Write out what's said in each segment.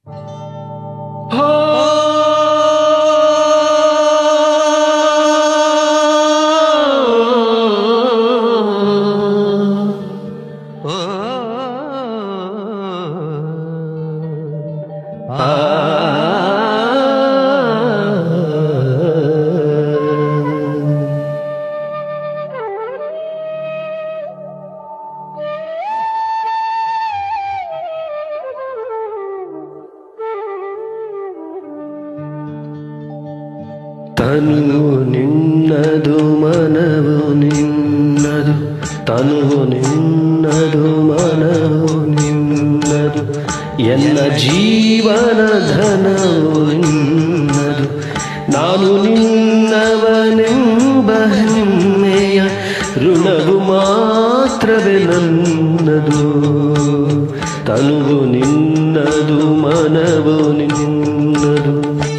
ತನುವು ನಿನ್ನದು ಮನವು ನಿನ್ನದು, ತನುವು ನಿನ್ನದು ಮನವು ನಿನ್ನದು, ಎಲ್ಲ ಜೀವನ ಧನವು ನಿನ್ನದು. ನಾನು ನಿನ್ನವನೆಂಬ ಹೆಮ್ಮೆಯ ಋಣವು ಮಾತ್ರವೇ ನನ್ನದು. ತನುವು ನಿನ್ನದು ಮನವು ನಿನ್ನದು.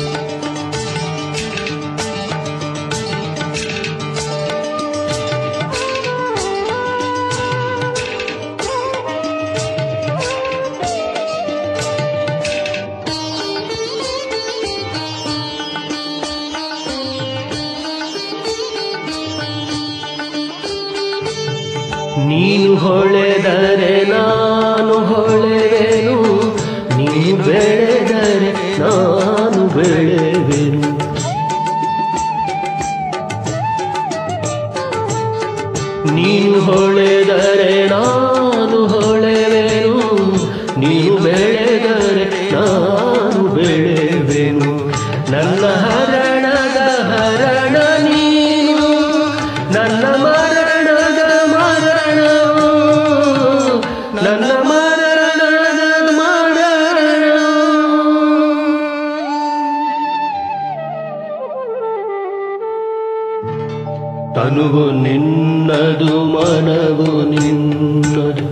ನೀನು ಹೊಳೆದರೆ ನಾನು ಹೊಳೆವೆನು, ನೀನು ಬೆಳೆದರೆ ನಾನು ಬೆಳೆವೆನು. ನೀನು ಹೊಳೆದರೆ ನಾನು ಹೊಳೆವೆನು, ನೀನು ಬೆಳೆದರೆ ನಾನು ಬೆಳೆವೆನು. ನನ್ನ ಹರಣದ ಹರಣ ನೀನು, ನನ್ನ ಮರಣದ ಮರಣವು, ನನ್ನ ಮರಣದ ಮರಣವು. ತನುವು ನಿನ್ನದು ಮನವು ನಿನ್ನದು.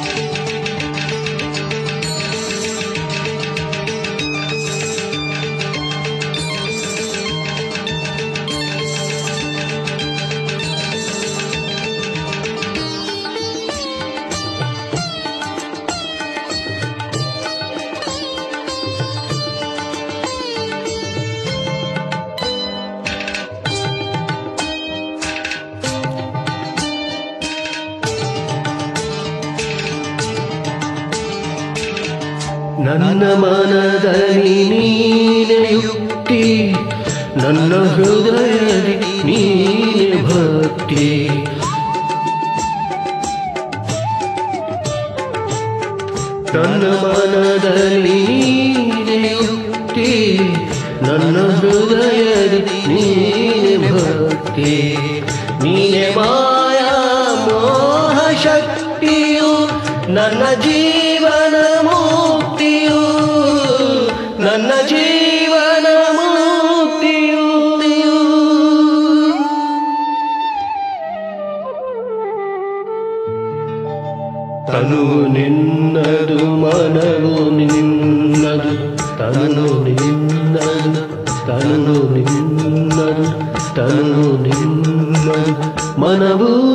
ನನ್ನ ಮನದಲ್ಲಿ ನೀನೆ ಯುಕ್ತಿ, ನನ್ನ ಹೃದಯದಲ್ಲಿ ನೀನೆ ಭಕ್ತಿ. ನನ್ನ ಮನದಲ್ಲಿ ನೀನೆ ಯುಕ್ತಿ, ನನ್ನ ಹೃದಯದಲ್ಲಿ ನೀನೆ ಭಕ್ತಿ. ನೀನೆ ಮಾಯಾ ಮೋಹ ಶಕ್ತಿಯು, ನನ್ನ ಜೀವನ ಮುಕ್ತಿಯು, ನನ್ನ ಜೀವನ ಮುಕ್ತಿಯು. ತನುವು ನಿನ್ನದು ಮನವು ನಿನ್ನದು, ತನು ನಿನ್ನದು, ತನು ನಿನ್ನದು, ತನು ನಿನ್ನದು, ಮನವು